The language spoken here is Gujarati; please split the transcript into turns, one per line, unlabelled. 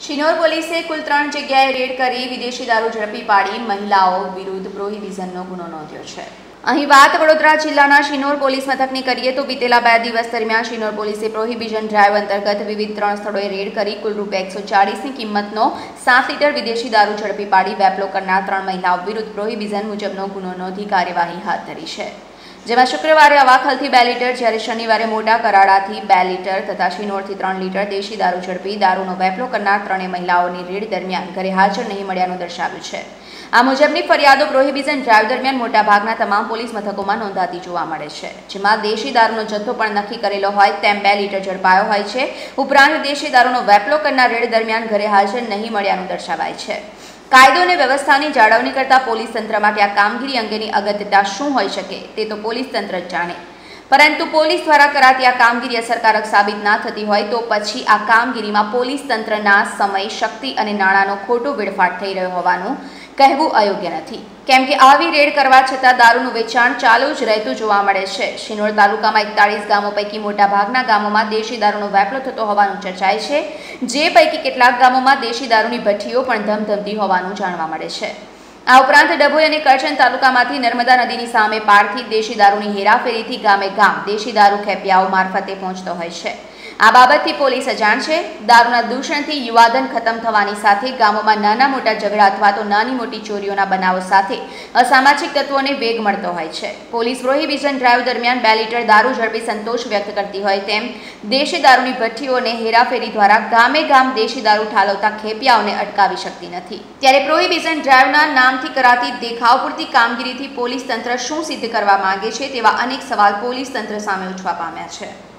શિનોર પોલીસે કુલ 3 જગ્યાએ રેડ કરી વિદેશી દારૂ ઝડપી પાડી મહિલાઓ વિરુદ્ધ પ્રોહિબિશનનો ગુનો નોંધ્યો છે। અહીં વાત વડોદરા જિલ્લાના શિનોર પોલીસ મથકની કરીએ તો બીતેલા 2 દિવસ દરમિયાન શિનોર પોલીસે પ્રોહિબિશન ડ્રાઈવ અંતર્ગત વિવિધ 3 સ્થળોએ રેડ કરી કુલ ₹140ની કિંમતનો 7 લીટર વિદેશી દારૂ ઝડપી પાડી વેપલો કરનાર 3 મહિલાઓ વિરુદ્ધ પ્રોહિબિશન મુજબનો ગુનો નોંધી કાર્યવાહી હાથ ધરી છે। જેમાં શુક્રવારે અવાખલથી 2 લીટર જ્યારે શનિવારે મોટા કરાડાથી 2 લીટર તથા શિનોરથી 3 લીટર દેશી દારૂ ઝડપી દારૂનો વેપલો કરનાર 3 મહિલાઓની રેડ દરમિયાન ઘરે હાજર નહીં મળ્યાનું દર્શાવ્યું છે। આ મુજબની ફરિયાદો પ્રોહિબિશન ડ્રાઈવ દરમિયાન મોટાભાગના તમામ પોલીસ મથકોમાં નોંધાતી જોવા મળે છે, જેમાં દેશી દારૂનો જથ્થો પણ નક્કી કરેલો હોય તેમ 2 લીટર ઝડપાયો હોય છે। ઉપરાંત દેશી દારૂનો વેપલો કરનાર રેડ દરમિયાન ઘરે હાજર નહીં મળ્યાનું દર્શાવાય છે। કાયદો અને વ્યવસ્થાની જાળવણી કરતા પોલીસ તંત્ર માટે આ કામગીરી અંગેની અગત્યતા શું હોઈ શકે તે તો પોલીસ તંત્ર જ જાણે, પરંતુ પોલીસ દ્વારા કરાતી આ કામગીરી અસરકારક સાબિત ના થતી હોય તો પછી આ કામગીરીમાં પોલીસ તંત્રના સમય, શક્તિ અને નાણાંનો ખોટો વેડફાટ થઈ રહ્યો હોવાનું કહેવું અયોગ્ય નથી, કેમ કે આવી રેડ કરવા છતાં દારૂનું વેચાણ ચાલુ જ રહેતું જોવા મળે છે। શિનોર તાલુકામાં 41 ગામો પૈકી મોટાભાગના ગામોમાં દેશી દારૂનો વેપલો થતો હોવાનું ચર્ચાય છે, જે પૈકી કેટલાક ગામોમાં દેશી દારૂની ભઠ્ઠીઓ પણ ધમધમતી હોવાનું જાણવા મળે છે। આ ઉપરાંત ડભોઈ અને કરજણ તાલુકામાંથી નર્મદા નદીની સામે પારથી દેશી દારૂની હેરાફેરીથી ગામે ગામ દેશી દારૂ ખેપિયાઓ મારફતે પહોંચતો હોય છે। આ બાબતથી પોલીસ અજાણ છે। દારૂના દૂષણથી યુવાધન ખતમ થવાની સાથે ગામોમાં નાના મોટા ઝઘડા અથવા તો નાની મોટી ચોરીઓના બનાવો સાથે અસામાજિક તત્વોને વેગ મળતો હોય છે। પોલીસ પ્રોહિબિશન ડ્રાઈવ દરમિયાન 2 લીટર દારૂ ઝડપી સંતોષ વ્યક્ત કરતી હોય તેમ દેશી દારૂની ભઠ્ઠીઓને હેરાફેરી દ્વારા ગામે ગામ દેશી દારૂ ઠાલવતા ખેપિયાઓને અટકાવી શકતી નથી। ત્યારે પ્રોહિબિશન ડ્રાઈવના નામથી કરાતી દેખાવ પૂરતી કામગીરીથી પોલીસ તંત્ર શું સિદ્ધ કરવા માંગે છે તેવા અનેક સવાલ પોલીસ તંત્ર સામે ઉઠવા પામ્યા છે।